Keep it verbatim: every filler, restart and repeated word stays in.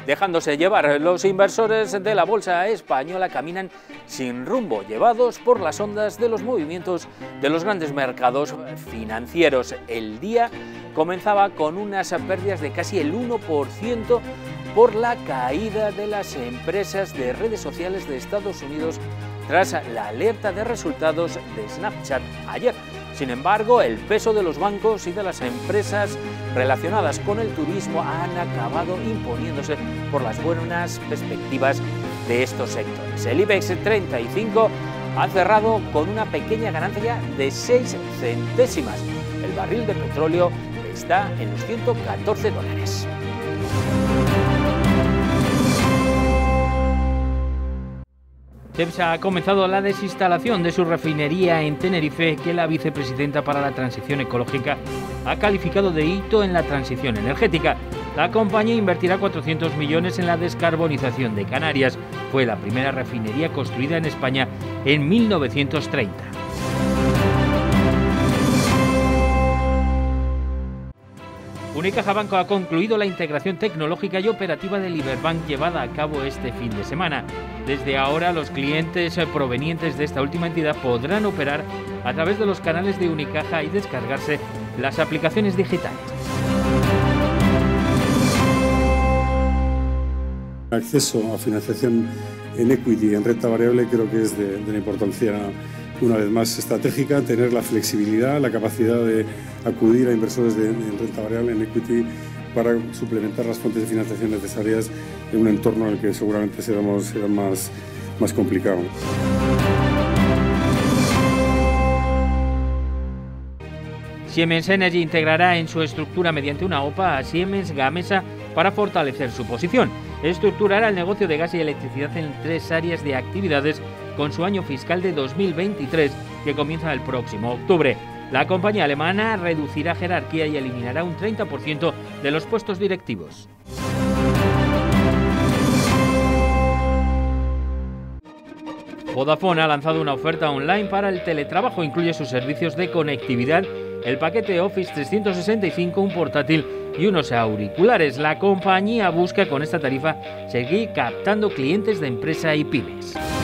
Dejándose llevar, los inversores de la bolsa española caminan sin rumbo, llevados por las ondas de los movimientos de los grandes mercados financieros. El día comenzaba con unas pérdidas de casi el uno por ciento por la caída de las empresas de redes sociales de Estados Unidos tras la alerta de resultados de Snapchat ayer. Sin embargo, el peso de los bancos y de las empresas relacionadas con el turismo han acabado imponiéndose por las buenas perspectivas de estos sectores. El IBEX treinta y cinco ha cerrado con una pequeña ganancia de seis centésimas. El barril de petróleo está en los ciento catorce dólares. Cepsa ha comenzado la desinstalación de su refinería en Tenerife, que la vicepresidenta para la transición ecológica ha calificado de hito en la transición energética. La compañía invertirá cuatrocientos millones en la descarbonización de Canarias. Fue la primera refinería construida en España en mil novecientos treinta. Unicaja Banco ha concluido la integración tecnológica y operativa del Iberbank llevada a cabo este fin de semana. Desde ahora, los clientes provenientes de esta última entidad podrán operar a través de los canales de Unicaja y descargarse las aplicaciones digitales. El acceso a financiación en equity, en renta variable, creo que es de, de una importancia una vez más estratégica, tener la flexibilidad, la capacidad de acudir a inversores de, en renta variable, en equity, para suplementar las fuentes de financiación necesarias en un entorno en el que seguramente será más, será más, más complicado. Siemens Energy integrará en su estructura mediante una O P A a Siemens Gamesa para fortalecer su posición. Estructurará el negocio de gas y electricidad en tres áreas de actividades con su año fiscal de dos mil veintitrés, que comienza el próximo octubre. La compañía alemana reducirá jerarquía y eliminará un treinta por ciento de los puestos directivos. Vodafone ha lanzado una oferta online para el teletrabajo. Incluye sus servicios de conectividad, el paquete Office trescientos sesenta y cinco, un portátil y unos auriculares. La compañía busca con esta tarifa seguir captando clientes de empresa y pymes.